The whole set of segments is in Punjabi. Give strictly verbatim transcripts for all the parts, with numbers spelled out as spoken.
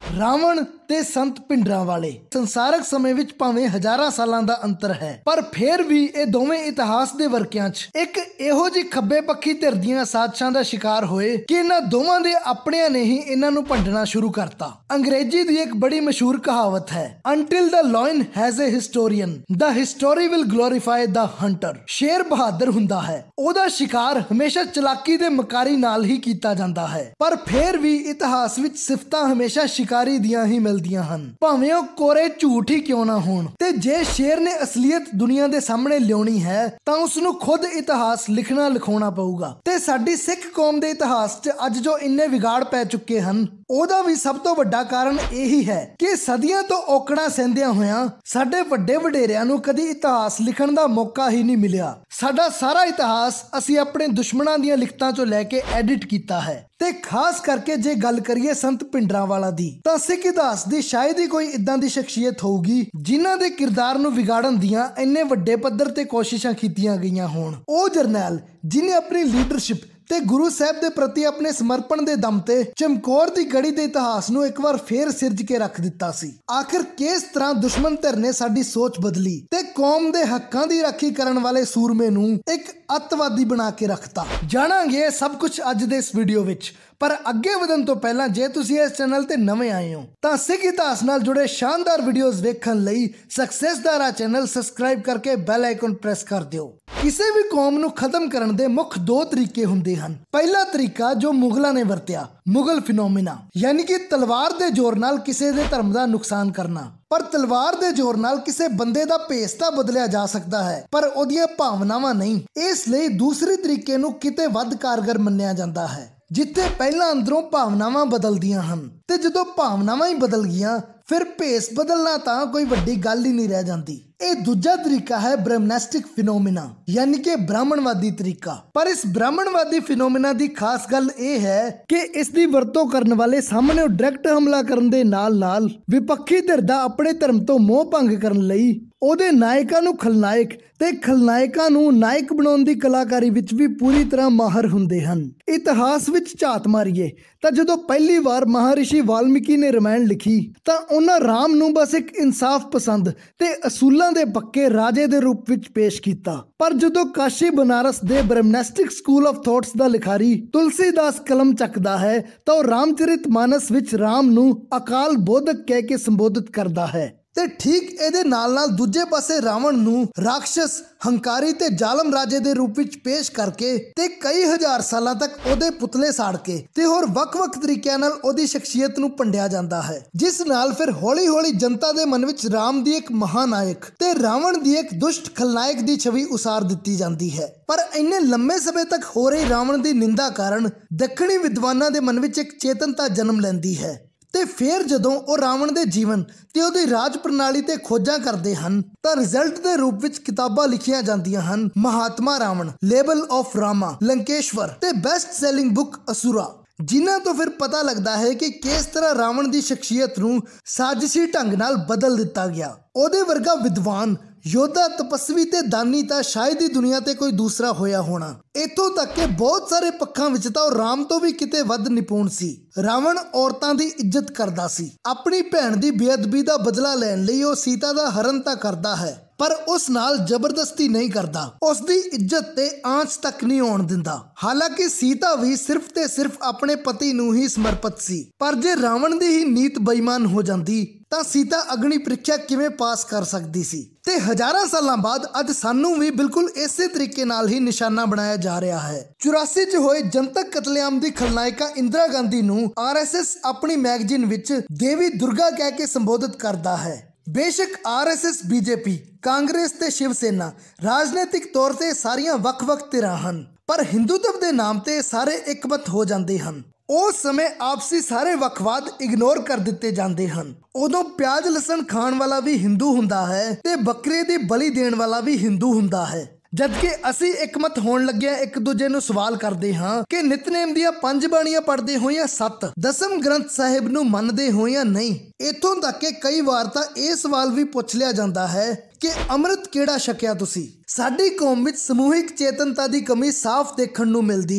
ਰਾਵਣ ਤੇ ਸੰਤ ਭਿੰਡਰਾਂ ਵਾਲੇ ਸੰਸਾਰਕ ਸਮੇਂ ਵਿੱਚ ਭਾਵੇਂ ਹਜ਼ਾਰਾਂ ਸਾਲਾਂ ਦਾ ਅੰਤਰ ਹੈ, ਪਰ ਫੇਰ ਵੀ ਇਹ ਦੋਵੇਂ ਇਤਿਹਾਸ ਦੇ ਵਰਕਿਆਂ 'ਚ ਇੱਕ ਇਹੋ ਜਿਹੀ ਖੱਬੇ ਪੱਖੀ ਧਿਰ ਦੀਆਂ ਸਾਜ਼ਿਸ਼ਾਂ ਦਾ ਸ਼ਿਕਾਰ ਹੋਏ ਕਿ ਇਹਨਾਂ ਦੋਵਾਂ ਦੇ ਆਪਣਿਆਂ ਨੇ ਹੀ ਇਹਨਾਂ ਨੂੰ ਭੰਡਣਾ ਸ਼ੁਰੂ ਕਰਤਾ। ਅੰਗਰੇਜ਼ੀ ਦੀ ਇੱਕ ਬੜੀ ਮਸ਼ਹੂਰ ਕਹਾਵਤ ਹੈ, Until the lion has a historian, the history will glorify the hunter। ਸ਼ੇਰ ਬਹਾਦਰ ਹੁੰਦਾ ਹੈ, ਉਹਦਾ ਸ਼ਿਕਾਰ ਹਮੇਸ਼ਾ ਚਲਾਕੀ ਦੇ ਮਕਾਰੀ ਨਾਲ ਹੀ ਕੀਤਾ ਜਾਂਦਾ ਹੈ, ਪਰ ਫੇਰ ਵੀ ਇਤਿਹਾਸ ਵਿੱਚ ਸਿਫਤਾਂ ਹਮੇਸ਼ਾ ਸ਼ਿਕਾਰੀ ਦੀਆਂ ਹੀ ਮਿਲਦੀਆਂ ਹਨ, ਭਾਵੇਂ ਉਹ ਕੋਰੇ ਝੂਠ ਹੀ ਕਿਉਂ ਨਾ ਹੋਣ। ਤੇ ਜੇ ਸ਼ੇਰ ਨੇ ਅਸਲੀਅਤ ਦੁਨੀਆ ਦੇ ਸਾਹਮਣੇ ਲਿਆਉਣੀ ਹੈ ਤਾਂ ਉਸ ਨੂੰ ਖੁਦ ਇਤਿਹਾਸ ਲਿਖਣਾ ਲਿਖਾਉਣਾ ਪਊਗਾ। ਤੇ ਸਾਡੀ ਸਿੱਖ ਕੌਮ ਦੇ ਇਤਿਹਾਸ 'ਚ ਅੱਜ ਜੋ ਇੰਨੇ ਵਿਗਾੜ ਪੈ ਚੁੱਕੇ ਹਨ, ਉਹਦਾ ਵੀ ਸਭ ਤੋਂ ਵੱਡਾ ਕਾਰਨ ਇਹੀ ਹੈ ਕਿ ਸਦੀਆਂ ਤੋਂ ਔਕੜਾਂ ਸਹਿੰਦਿਆਂ ਹੋਇਆਂ ਸਾਡੇ ਵੱਡੇ ਵਡੇਰਿਆਂ ਨੂੰ ਕਦੀ ਇਤਿਹਾਸ ਲਿਖਣ ਦਾ ਮੌਕਾ ਹੀ ਨਹੀਂ ਮਿਲਿਆ। ਸਾਡਾ ਸਾਰਾ ਇਤਿਹਾਸ ਅਸੀਂ ਆਪਣੇ ਦੁਸ਼ਮਣਾਂ ਦੀਆਂ ਲਿਖਤਾਂ ਚੋਂ ਲੈ ਕੇ ਐਡਿਟ ਕੀਤਾ ਹੈ। ਤੇ ਖਾਸ ਕਰਕੇ ਜੇ ਗੱਲ ਕਰੀਏ ਸੰਤ ਭਿੰਡਰਾਂਵਾਲਾ ਦੀ, ਤਾਂ ਸਿੱਖ ਇਤਿਹਾਸ ਦੀ ਸ਼ਾਇਦ ਹੀ ਕੋਈ ਇਦਾਂ ਦੀ ਸ਼ਖਸੀਅਤ ਹੋਊਗੀ ਜਿਨ੍ਹਾਂ ਦੇ ਕਿਰਦਾਰ ਨੂੰ ਵਿਗਾੜਨ ਦੀਆਂ ਇੰਨੇ ਵੱਡੇ ਪੱਧਰ ਤੇ ਕੋਸ਼ਿਸ਼ਾਂ ਕੀਤੀਆਂ ਗਈਆਂ ਹੋਣ। ਉਹ ਜਰਨੈਲ ਜਿਹਨੇ ਆਪਣੀ ਲੀਡਰਸ਼ਿਪ ਤੇ ਗੁਰੂ ਸਾਹਿਬ ਦੇ ਪ੍ਰਤੀ ਆਪਣੇ ਸਮਰਪਣ ਦੇ ਦਮ ਤੇ ਚਮਕੌਰ ਦੀ ਗੜੀ ਦੇ ਇਤਿਹਾਸ ਨੂੰ ਇੱਕ ਵਾਰ ਫੇਰ ਸਿਰਜ ਕੇ ਰੱਖ ਦਿੱਤਾ ਸੀ। ਆਖਿਰ ਕਿਸ ਤਰ੍ਹਾਂ ਦੁਸ਼ਮਣ ਧਿਰ ਨੇ ਸਾਡੀ ਸੋਚ ਬਦਲੀ ਤੇ ਕੌਮ ਦੇ ਹੱਕਾਂ ਦੀ ਰਾਖੀ ਕਰਨ ਵਾਲੇ ਸੂਰਮੇ ਨੂੰ ਇੱਕ ਅੱਤਵਾਦੀ ਬਣਾ ਕੇ ਰੱਖਤਾ। ਜਾਣਾਂਗੇ ਸਭ ਕੁਝ ਅੱਜ ਦੇ ਇਸ ਵੀਡੀਓ ਵਿੱਚ, ਪਰ ਅੱਗੇ ਵਧਣ ਤੋਂ ਪਹਿਲਾਂ ਜੇ ਤੁਸੀਂ ਇਸ ਚੈਨਲ ਤੇ ਨਵੇਂ ਆਏ ਹੋ ਤਾਂ ਸਿੱਖ ਇਤਿਹਾਸ ਨਾਲ ਜੁੜੇ ਸ਼ਾਨਦਾਰ ਵੀਡੀਓਜ਼ ਵੇਖਣ ਲਈ ਸਕਸੈਸ ਦਾ ਰਾਹ ਚੈਨਲ ਸਬਸਕ੍ਰਾਈਬ ਕਰਕੇ ਬੈਲ ਆਈਕਨ ਪ੍ਰੈਸ ਕਰ ਦਿਓ। ਕਿਸੇ ਵੀ ਕੌਮ ਨੂੰ ਖਤਮ ਕਰਨ ਦੇ ਮੁੱਖ ਦੋ ਤਰੀਕੇ ਹੁੰਦੇ ਹਨ। ਪਹਿਲਾ ਤਰੀਕਾ ਜੋ ਮੁਗਲਾਂ ਨੇ ਵਰਤਿਆ, ਮੁਗਲ ਫਿਨੋਮੀਨਾ, ਯਾਨੀ ਕਿ ਤਲਵਾਰ ਦੇ ਜ਼ੋਰ ਨਾਲ ਕਿਸੇ ਦੇ ਧਰਮ ਦਾ ਨੁਕਸਾਨ ਕਰਨਾ। ਪਰ ਤਲਵਾਰ ਦੇ ਜ਼ੋਰ ਨਾਲ ਕਿਸੇ ਬੰਦੇ ਦਾ ਭੇਸ ਤਾਂ ਬਦਲਿਆ ਜਾ ਸਕਦਾ ਹੈ, ਪਰ ਉਹਦੀਆਂ ਭਾਵਨਾਵਾਂ ਨਹੀਂ। ਇਸ ਲਈ ਦੂਸਰੇ ਤਰੀਕੇ ਨੂੰ ਕਿਤੇ ਵੱਧ ਕਾਰਗਰ ਮੰਨਿਆ ਜਾਂਦਾ ਹੈ, ਜਿੱਥੇ ਪਹਿਲਾਂ ਅੰਦਰੋਂ ਭਾਵਨਾਵਾਂ ਬਦਲਦੀਆਂ ਹਨ ਤੇ ਜਦੋਂ ਭਾਵਨਾਵਾਂ ਹੀ ਬਦਲ ਗਈਆਂ ਫਿਰ ਭੇਸ ਬਦਲਣਾ ਤਾਂ ਕੋਈ ਵੱਡੀ ਗੱਲ ਹੀ ਨਹੀਂ ਰਹਿ ਜਾਂਦੀ। ਇਹ ਦੂਜਾ ਤਰੀਕਾ ਹੈ ਬ੍ਰਹਮਨਿਸਟਿਕ ਫਿਨੋਮੀਨਾ, ਯਾਨੀ ਕਿ ਬ੍ਰਾਹਮਣਵਾਦੀ ਤਰੀਕਾ। ਪਰ ਇਸ ਬ੍ਰਾਹਮਣਵਾਦੀ ਫਿਨੋਮੀਨਾ ਦੀ ਖਾਸ ਗੱਲ ਇਹ ਹੈ ਕਿ ਇਸ ਦੀ ਵਰਤੋਂ ਕਰਨ ਵਾਲੇ ਸਾਹਮਣੇ ਡਾਇਰੈਕਟ ਹਮਲਾ ਕਰਨ ਦੇ ਨਾਲ ਨਾਲ ਵਿਪੱਖੀ ਧਿਰ ਦਾ ਆਪਣੇ ਧਰਮ ਤੋਂ ਮੋਹ ਭੰਗ ਕਰਨ ਲਈ ਉਹਦੇ ਨਾਇਕਾਂ ਨੂੰ ਖਲਨਾਇਕ ਤੇ ਖਲਨਾਇਕਾਂ ਨੂੰ ਨਾਇਕ ਬਣਾਉਣ ਦੀ ਕਲਾਕਾਰੀ ਵਿੱਚ ਵੀ ਪੂਰੀ ਤਰ੍ਹਾਂ ਮਾਹਰ ਹੁੰਦੇ ਹਨ। ਇਤਿਹਾਸ ਵਿੱਚ ਝਾਤ ਮਾਰੀਏ ਤਾਂ ਜਦੋਂ ਪਹਿਲੀ ਵਾਰ ਮਹਾਰਿਸ਼ੀ ਵਾਲਮੀਕੀ ਨੇ ਰਾਮਾਇਣ ਲਿਖੀ ਤਾਂ ਉਹਨਾਂ ਰਾਮ ਨੂੰ ਬਸ ਇੱਕ ਇਨਸਾਫ ਪਸੰਦ ਤੇ ਅਸੂਲਾਂ ਦੇ ਪੱਕੇ ਰਾਜੇ ਦੇ ਰੂਪ ਵਿੱਚ ਪੇਸ਼ ਕੀਤਾ। ਪਰ ਜਦੋਂ ਕਾਸ਼ੀ ਬਨਾਰਸ ਦੇ ਬ੍ਰਹਮਨਿਸਟਿਕ ਸਕੂਲ ਆਫ ਥਾਟਸ ਦਾ ਲਿਖਾਰੀ ਤੁਲਸੀਦਾਸ ਕਲਮ ਚੱਕਦਾ ਹੈ ਤਾਂ ਉਹ ਰਾਮਚਰਿਤ ਮਾਨਸ ਵਿੱਚ ਰਾਮ ਨੂੰ ਅਕਾਲ ਬੋਧਕ ਕਹਿ ਕੇ ਸੰਬੋਧਿਤ ਕਰਦਾ ਹੈ। ਤੇ ਠੀਕ ਇਹਦੇ ਨਾਲ ਨਾਲ ਦੂਜੇ ਪਾਸੇ ਰਾਵਣ ਨੂੰ ਰਾਖਸ਼ਸ, ਹੰਕਾਰੀ ਤੇ ਜ਼ਾਲਮ ਰਾਜੇ ਦੇ ਰੂਪ ਵਿੱਚ ਪੇਸ਼ ਕਰਕੇ ਤੇ ਕਈ ਹਜ਼ਾਰ ਸਾਲਾਂ ਤੱਕ ਉਹਦੇ ਪੁਤਲੇ ਸਾੜ ਕੇ ਤੇ ਹੋਰ ਵੱਖ-ਵੱਖ ਤਰੀਕਿਆਂ ਨਾਲ ਉਹਦੀ ਸ਼ਖਸੀਅਤ ਨੂੰ ਭੰਡਿਆ ਜਾਂਦਾ ਹੈ, ਜਿਸ ਨਾਲ ਫਿਰ ਹੌਲੀ-ਹੌਲੀ ਜਨਤਾ ਦੇ ਮਨ ਵਿੱਚ ਰਾਮ ਦੀ ਇੱਕ ਮਹਾਨਾਇਕ ਤੇ ਰਾਵਣ ਦੀ ਇੱਕ ਦੁਸ਼ਟ ਖਲਨਾਇਕ ਦੀ ਛਵੀ ਉਸਾਰ ਦਿੱਤੀ ਜਾਂਦੀ ਹੈ। ਪਰ ਇੰਨੇ ਲੰਮੇ ਸਮੇਂ ਤੱਕ ਹੋ ਰਹੀ ਰਾਵਣ ਦੀ ਨਿੰਦਾ ਕਾਰਨ ਦੱਖਣੀ ਵਿਦਵਾਨਾਂ ਦੇ ਮਨ ਵਿੱਚ ਇੱਕ ਚੇਤਨਤਾ ਜਨਮ ਲੈਂਦੀ ਹੈ। ਤੇ ਫਿਰ ਜਦੋਂ ਉਹ ਰਾਵਣ ਦੇ ਜੀਵਨ ਤੇ ਉਹਦੀ ਰਾਜ ਪ੍ਰਣਾਲੀ ਤੇ ਖੋਜਾਂ ਕਰਦੇ ਹਨ ਤਾਂ ਰਿਜ਼ਲਟ ਦੇ ਰੂਪ ਵਿੱਚ ਕਿਤਾਬਾਂ ਲਿਖੀਆਂ ਜਾਂਦੀਆਂ ਹਨ, ਮਹਾਤਮਾ ਰਾਵਣ, ਲੇਬਲ ਆਫ ਰਾਮਾ, ਲੰਕੇਸ਼ਵਰ ਤੇ ਬੈਸਟ ਸੈਲਿੰਗ ਬੁੱਕ ਅਸੁਰਾ, ਜਿਨ੍ਹਾਂ ਤੋਂ ਫਿਰ ਪਤਾ ਲੱਗਦਾ ਹੈ ਕਿ ਕਿਸ ਤਰ੍ਹਾਂ ਰਾਵਣ ਦੀ ਸ਼ਖਸੀਅਤ ਨੂੰ ਸਾਜ਼ਿਸ਼ੀ ਢੰਗ ਨਾਲ ਬਦਲ ਦਿੱਤਾ ਗਿਆ। ਉਹਦੇ ਵਰਗਾ ਵਿਦਵਾਨ, ਯੋਧਾ, ਤਪਸਵੀ ਤੇ ਦਾਨੀ ਤਾਂ ਸ਼ਾਇਦ ਹੀ ਦੁਨੀਆ ਤੇ ਕੋਈ ਦੂਸਰਾ ਹੋਇਆ ਹੋਣਾ। ਇੱਥੋਂ ਤੱਕ ਕਿ ਬਹੁਤ ਸਾਰੇ ਪੱਖਾਂ ਵਿੱਚ ਤਾਂ ਉਹ ਰਾਮ ਤੋਂ ਵੀ ਕਿਤੇ ਵੱਧ ਨਿਪੁੰਨ ਸੀ। ਰਾਵਣ ਔਰਤਾਂ ਦੀ ਇੱਜ਼ਤ ਕਰਦਾ ਸੀ। ਆਪਣੀ ਭੈਣ ਦੀ ਬੇਅਦਬੀ ਦਾ ਬਦਲਾ ਲੈਣ ਲਈ ਉਹ ਸੀਤਾ ਦਾ ਹਰਨ ਤਾਂ ਕਰਦਾ ਹੈ, ਪਰ ਉਸ ਨਾਲ ਜ਼ਬਰਦਸਤੀ ਨਹੀਂ ਕਰਦਾ, ਉਸ ਦੀ ਇੱਜ਼ਤ ਤੇ ਆਂਚ ਤੱਕ ਨਹੀਂ ਆਉਣ ਦਿੰਦਾ। ਹਾਲਾਂਕਿ ਸੀਤਾ ਵੀ ਸਿਰਫ ਤੇ ਸਿਰਫ ਆਪਣੇ ਪਤੀ ਨੂੰ ਹੀ ਸਮਰਪਿਤ ਸੀ। ਪਰ ਜੇ ਰਾਵਣ ਦੀ ਹੀ ਨੀਤ ਬੇਈਮਾਨ ਹੋ ਜਾਂਦੀ ਤਾਂ ਸੀਤਾ ਅਗਨੀ ਪ੍ਰੀਖਿਆ ਕਿਵੇਂ ਪਾਸ ਕਰ ਸਕਦੀ ਸੀ। ਤੇ ਹਜ਼ਾਰਾਂ ਸਾਲਾਂ ਬਾਅਦ ਅੱਜ ਸਾਨੂੰ ਵੀ ਬਿਲਕੁਲ ਇਸੇ ਤਰੀਕੇ ਨਾਲ ਹੀ ਨਿਸ਼ਾਨਾ ਬਣਾਇਆ ਜਾ ਰਿਹਾ ਹੈ। ਚੁਰਾਸੀ ਚ ਹੋਏ ਜਨਤਕ ਕਤਲੇਆਮ ਦੀ ਖਲਨਾਇਕਾ ਇੰਦਰਾ ਗਾਂਧੀ ਨੂੰ ਆਰ ਐਸ ਐਸ ਆਪਣੀ ਮੈਗਜ਼ੀਨ ਵਿੱਚ ਦੇਵੀ ਦੁਰਗਾ ਕਹਿ ਕੇ ਸੰਬੋਧਿਤ ਕਰਦਾ ਹੈ। ਬੇਸ਼ੱਕ R S S, B J ਪੀ, ਕਾਂਗਰਸ ਤੇ ਸ਼ਿਵ ਸੈਨਾ ਰਾਜਨੀਤਿਕ ਤੌਰ ਤੇ ਸਾਰੀਆਂ ਵੱਖ-ਵੱਖ ਧਿਰਾਂ ਹਨ, ਪਰ ਹਿੰਦੂਤਵ ਦੇ ਨਾਮ ਤੇ ਸਾਰੇ ਇਕਮਤ ਹੋ ਜਾਂਦੇ ਹਨ। ਉਸ ਸਮੇਂ ਆਪਸੀ ਸਾਰੇ ਵੱਖਵਾਦ ਇਗਨੋਰ ਕਰ ਦਿੱਤੇ ਜਾਂਦੇ ਹਨ। ਉਦੋਂ ਪਿਆਜ਼ ਲਸਣ ਖਾਣ ਵਾਲਾ ਵੀ ਹਿੰਦੂ ਹੁੰਦਾ ਹੈ ਤੇ ਬੱਕਰੇ ਦੀ ਬਲੀ ਦੇਣ ਵਾਲਾ ਵੀ ਹਿੰਦੂ ਹੁੰਦਾ ਹੈ। ਜਦਕਿ ਅਸੀਂ ਇਕਮਤ ਹੋਣ ਲੱਗਿਆ ਇੱਕ ਦੂਜੇ ਨੂੰ ਸਵਾਲ ਕਰਦੇ ਹਾਂ ਕਿ ਨਿਤਨੇਮ ਦੀਆਂ ਪੰਜ ਬਾਣੀਆਂ ਪੜ੍ਹਦੇ ਹੋ ਜਾਂ ਸੱਤ, ਦਸਮ ਗ੍ਰੰਥ ਸਾਹਿਬ ਨੂੰ ਮੰਨਦੇ ਹੋ ਜਾਂ ਨਹੀਂ। ਇੱਥੋਂ ਤੱਕ ਕਿ ਕਈ ਵਾਰ ਤਾਂ ਇਹ ਸਵਾਲ ਵੀ ਪੁੱਛ ਲਿਆ ਜਾਂਦਾ ਹੈ ਕਿ ਅੰਮ੍ਰਿਤ ਕਿਹੜਾ ਛਕਿਆ ਤੁਸੀਂ। ਸਾਡੀ ਕੌਮ ਵਿੱਚ ਸਮੂਹਿਕ ਚੇਤਨਤਾ ਦੀ ਕਮੀ ਸਾਫ਼ ਦੇਖਣ ਨੂੰ ਮਿਲਦੀ ਹੈ।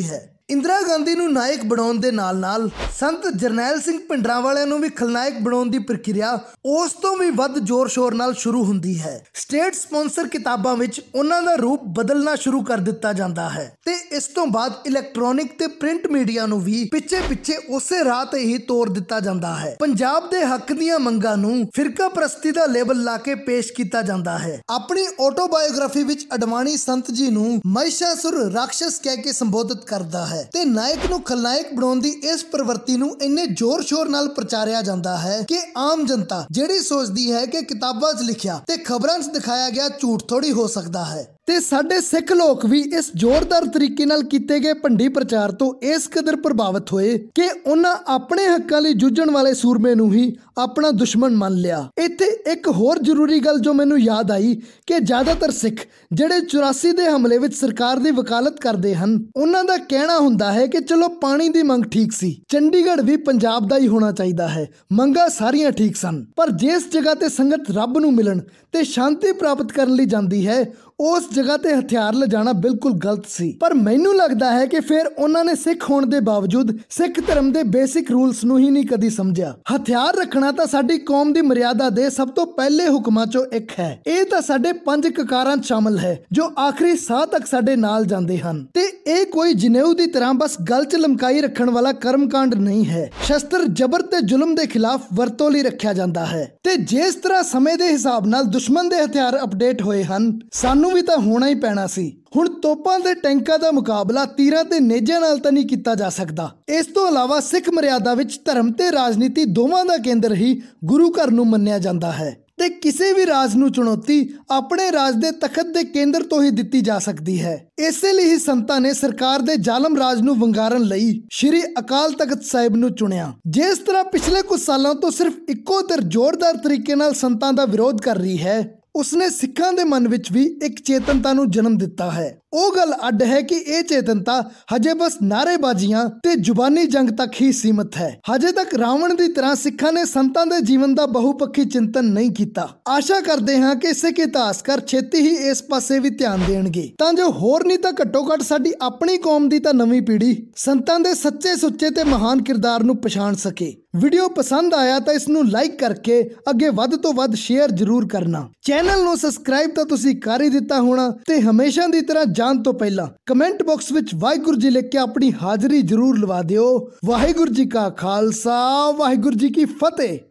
ਇੰਦਰਾ ਗਾਂਧੀ ਨੂੰ ਨਾਇਕ ਬਣਾਉਣ ਦੇ ਨਾਲ-ਨਾਲ ਸੰਤ ਜਰਨੈਲ ਸਿੰਘ ਭਿੰਡਰਾਂਵਾਲੇ ਨੂੰ ਵੀ ਖਲਨਾਇਕ ਬਣਾਉਣ ਦੀ ਪ੍ਰਕਿਰਿਆ ਉਸ ਤੋਂ ਵੀ ਵੱਧ ਜ਼ੋਰ-ਸ਼ੋਰ ਨਾਲ ਸ਼ੁਰੂ ਹੁੰਦੀ ਹੈ। ਸਟੇਟ ਸਪਾਂਸਰ ਕਿਤਾਬਾਂ ਵਿੱਚ ਉਹਨਾਂ ਦਾ ਰੂਪ ਬਦਲਣਾ ਸ਼ੁਰੂ ਕਰ ਦਿੱਤਾ ਜਾਂਦਾ ਹੈ ਤੇ ਇਸ ਤੋਂ ਬਾਅਦ ਇਲੈਕਟ੍ਰੋਨਿਕ ਤੇ ਪ੍ਰਿੰਟ ਮੀਡੀਆ ਨੂੰ ਵੀ ਪਿੱਛੇ-ਪਿੱਛੇ ਉਸੇ ਰਾਹ ਤੇ ਹੀ ਤੋੜ ਦਿੱਤਾ ਜਾਂਦਾ ਹੈ। ਪੰਜਾਬ ਦੇ ਹੱਕ ਦੀਆਂ ਮੰਗਾਂ ਨੂੰ ਫਿਰਕਾ ਪ੍ਰਸਤੀ ਦਾ ਲੇਬਲ ਲਾ ਕੇ ਪੇਸ਼ ਕੀਤਾ ਜਾਂਦਾ ਹੈ। ਆਪਣੀ ਆਟੋਬਾਇਓਗ੍ਰਾਫੀ ਵਿੱਚ ਅਡਵਾਨੀ ਸੰਤ ਜੀ ਨੂੰ ਮਹਿਸ਼ਾਸੁਰ ਰਾਖਸ਼ ਕਹਿ ਕੇ ਸੰਬੋਧਿਤ ਕਰਦਾ ਹੈ ਤੇ ਨਾਇਕ ਨੂੰ ਖਲਨਾਇਕ ਬਣਾਉਣ ਦੀ ਇਸ ਪ੍ਰਵਿਰਤੀ ਨੂੰ ਇੰਨੇ ਜ਼ੋਰ-ਸ਼ੋਰ ਨਾਲ ਪ੍ਰਚਾਰਿਆ ਜਾਂਦਾ ਹੈ ਕਿ ਆਮ ਜਨਤਾ ਜਿਹੜੀ ਸੋਚਦੀ ਹੈ ਕਿ ਕਿਤਾਬਾਂ 'ਚ ਲਿਖਿਆ ਤੇ ਖਬਰਾਂ 'ਚ ਦਿਖਾਇਆ ਗਿਆ ਝੂਠ ਥੋੜੀ ਹੋ ਸਕਦਾ ਹੈ। ਤੇ ਸਾਡੇ ਸਿੱਖ ਲੋਕ ਵੀ ਇਸ ਜ਼ੋਰਦਾਰ ਤਰੀਕੇ ਨਾਲ ਕੀਤੇ ਗਏ ਭੰਡੀ ਪ੍ਰਚਾਰ ਤੋਂ ਇਸ ਕਦਰ ਪ੍ਰਭਾਵਿਤ ਹੋਏ ਕਿ ਉਹਨਾਂ ਆਪਣੇ ਹੱਕਾਂ ਲਈ ਜੂਝਣ ਵਾਲੇ ਸੂਰਮੇ ਨੂੰ ਹੀ ਆਪਣਾ ਦੁਸ਼ਮਣ ਮੰਨ ਲਿਆ। ਇੱਥੇ ਇੱਕ ਹੋਰ ਜ਼ਰੂਰੀ ਗੱਲ ਜੋ ਮੈਨੂੰ ਯਾਦ ਆਈ ਕਿ ਜ਼ਿਆਦਾਤਰ ਸਿੱਖ ਜਿਹੜੇ ਚੁਰਾਸੀ ਦੇ ਹਮਲੇ ਵਿੱਚ ਸਰਕਾਰ ਦੀ ਵਕਾਲਤ ਕਰਦੇ ਹਨ, ਉਹਨਾਂ ਦਾ ਕਹਿਣਾ ਹੁੰਦਾ ਹੈ ਕਿ ਚਲੋ ਪਾਣੀ ਦੀ ਮੰਗ ਠੀਕ ਸੀ, ਚੰਡੀਗੜ੍ਹ ਵੀ ਪੰਜਾਬ ਦਾ ਹੀ ਹੋਣਾ ਚਾਹੀਦਾ ਹੈ, ਮੰਗਾਂ ਸਾਰੀਆਂ ਠੀਕ ਸਨ। ਪਰ ਜਿਸ ਜਗ੍ਹਾ ਤੇ ਸੰਗਤ ਰੱਬ ਨੂੰ ਮਿਲਣ ਤੇ ਸ਼ਾਂਤੀ ਪ੍ਰਾਪਤ ਕਰਨ ਲਈ ਜਾਂਦੀ ਹੈ ਉਸ ਜਗ੍ਹਾ ਤੇ ਹਥਿਆਰ ਲਿਜਾਣਾ ਬਿਲਕੁਲ ਗਲਤ ਸੀ। ਪਰ ਮੈਨੂੰ ਲੱਗਦਾ ਹੈ ਕਿ ਫਿਰ ਉਹਨਾਂ ਨੇ ਸਿੱਖ ਹੋਣ ਦੇ ਬਾਵਜੂਦ ਸਿੱਖ ਧਰਮ ਦੇ ਬੇਸਿਕ ਰੂਲਸ ਨੂੰ ਹੀ ਨਹੀਂ ਕਦੀ ਸਮਝਿਆ। ਹਥਿਆਰ ਰੱਖਣਾ ਤਾਂ ਸਾਡੀ ਕੌਮ ਦੀ ਮਰਿਆਦਾ ਦੇ ਸਭ ਤੋਂ ਪਹਿਲੇ ਹੁਕਮਾਂ ਚੋਂ ਇੱਕ ਹੈ। ਇਹ ਤਾਂ ਸਾਡੇ ਪੰਜ ਕਕਾਰਾਂ 'ਚ ਸ਼ਾਮਲ ਹੈ ਜੋ ਆਖਰੀ ਸਾਹ ਤੱਕ ਸਾਡੇ ਨਾਲ ਜਾਂਦੇ ਹਨ ਤੇ ਇਹ ਕੋਈ ਜਨੇਊ ਦੀ ਤਰ੍ਹਾਂ ਬਸ ਗਲ 'ਚ ਲਮਕਾਈ ਰੱਖਣ ਵਾਲਾ ਕਰਮਕਾਂਡ ਨਹੀਂ ਹੈ। ਸ਼ਸਤਰ ਜ਼ਬਰ ਤੇ ਜ਼ੁਲਮ ਦੇ ਖਿਲਾਫ ਵਰਤੋਂ ਲਈ ਰੱਖਿਆ ਜਾਂਦਾ ਹੈ ਤੇ ਜਿਸ ਤਰ੍ਹਾਂ ਸਮੇਂ ਦੇ ਹਿਸਾਬ ਨਾਲ ਦੁਸ਼ਮਣ ਦੇ ਹਥਿਆਰ ਅਪਡੇਟ ਹੋਏ ਹਨ, ਸਾਨੂੰ ਵੀ ਤਾਂ ਹੋਣਾ ਹੀ ਪੈਣਾ ਸੀ। ਹੁਣ ਤੋਪਾਂ ਤੇ ਟੈਂਕਾਂ ਦਾ ਮੁਕਾਬਲਾ ਤੀਰਾਂ ਤੇ ਨੇਜ਼ਾਂ ਨਾਲ ਤਾਂ ਨਹੀਂ ਕੀਤਾ ਜਾ ਸਕਦਾ। ਇਸ ਤੋਂ ਇਲਾਵਾ ਸਿੱਖ ਮਰਿਆਦਾ ਵਿੱਚ ਧਰਮ ਤੇ ਰਾਜਨੀਤੀ ਦੋਵਾਂ ਦਾ ਕੇਂਦਰ ਹੀ ਗੁਰੂ ਘਰ ਨੂੰ ਮੰਨਿਆ ਜਾਂਦਾ ਹੈ ਤੇ ਕਿਸੇ ਵੀ ਰਾਜ ਨੂੰ ਚੁਣੌਤੀ ਆਪਣੇ ਰਾਜ ਦੇ ਤਖਤ ਦੇ ਕੇਂਦਰ ਤੋਂ ਹੀ ਦਿੱਤੀ ਜਾ ਸਕਦੀ ਹੈ। ਇਸੇ ਲਈ ਹੀ ਸੰਤਾਂ ਨੇ ਸਰਕਾਰ ਦੇ ਜ਼ਾਲਮ ਰਾਜ ਨੂੰ ਵੰਗਾਰਨ ਲਈ ਸ਼੍ਰੀ ਅਕਾਲ ਤਖਤ ਸਾਹਿਬ ਨੂੰ ਚੁਣਿਆ। ਜਿਸ ਤਰ੍ਹਾਂ ਪਿਛਲੇ ਕੁਝ ਸਾਲਾਂ ਤੋਂ ਸਿਰਫ ਇੱਕੋ ਧਿਰ ਜ਼ੋਰਦਾਰ ਤਰੀਕੇ ਨਾਲ ਸੰਤਾਂ ਦਾ ਵਿਰੋਧ ਕਰ ਰਹੀ ਹੈ, ਉਸਨੇ ਸਿੱਖਾਂ ਦੇ ਮਨ ਵਿੱਚ ਵੀ ਇੱਕ ਚੇਤਨਤਾ ਨੂੰ ਜਨਮ ਦਿੱਤਾ ਹੈ। ਉਹ ਗੱਲ ਅੱਡ ਹੈ ਕਿ ਇਹ ਚੇਤਨਤਾ ਹਜੇ ਬਸ ਨਾਅਰੇਬਾਜ਼ੀਆਂ ਤੇ ਜ਼ੁਬਾਨੀ ਜੰਗ ਤੱਕ ਹੀ ਸੀਮਤ ਹੈ। ਹਜੇ ਤੱਕ ਰਾਵਣ ਦੀ ਤਰ੍ਹਾਂ ਸਿੱਖਾਂ ਨੇ ਸੰਤਾਂ ਦੇ ਜੀਵਨ ਦਾ ਬਹੁਪੱਖੀ ਚਿੰਤਨ ਨਹੀਂ ਕੀਤਾ। ਆਸ਼ਾ ਕਰਦੇ ਹਾਂ ਕਿ ਸਿੱਖ ਇਤਿਹਾਸਕਾਰ ਛੇਤੀ ਹੀ ਇਸ ਪਾਸੇ ਵੀ ਧਿਆਨ ਦੇਣਗੇ ਤਾਂ ਜੋ ਹੋਰ ਨਹੀਂ ਤਾਂ ਘੱਟੋ ਘੱਟ ਸਾਡੀ ਆਪਣੀ ਕੌਮ ਦੀ ਤਾਂ ਨਵੀਂ ਪੀੜ੍ਹੀ ਸੰਤਾਂ ਦੇ ਸੱਚੇ ਸੁੱਚੇ ਤੇ ਮਹਾਨ ਕਿਰਦਾਰ ਨੂੰ ਪਛਾਣ ਸਕੇ। ਵੀਡੀਓ ਪਸੰਦ ਆਇਆ ਤਾਂ ਇਸ ਨੂੰ ਲਾਈਕ ਕਰਕੇ ਅੱਗੇ ਵੱਧ ਤੋਂ ਵੱਧ ਸ਼ੇਅਰ ਜ਼ਰੂਰ ਕਰਨਾ। ਚੈਨਲ ਨੂੰ ਸਬਸਕ੍ਰਾਈਬ ਤਾਂ ਤੁਸੀਂ ਕਰ ਹੀ ਦਿੱਤਾ ਹੋਣਾ ਤੇ ਹਮੇਸ਼ਾ ਦੀ ਤਰ੍ਹਾਂ ਜਾਣ ਤੋਂ ਪਹਿਲਾਂ ਕਮੈਂਟ ਬਾਕਸ ਵਿੱਚ ਵਾਹਿਗੁਰੂ ਜੀ ਲਿਖ ਕੇ ਆਪਣੀ ਹਾਜ਼ਰੀ ਜ਼ਰੂਰ ਲਵਾ ਦਿਓ। ਵਾਹਿਗੁਰੂ ਜੀ ਕਾ ਖਾਲਸਾ, ਵਾਹਿਗੁਰੂ ਜੀ ਕੀ ਫਤਿਹ।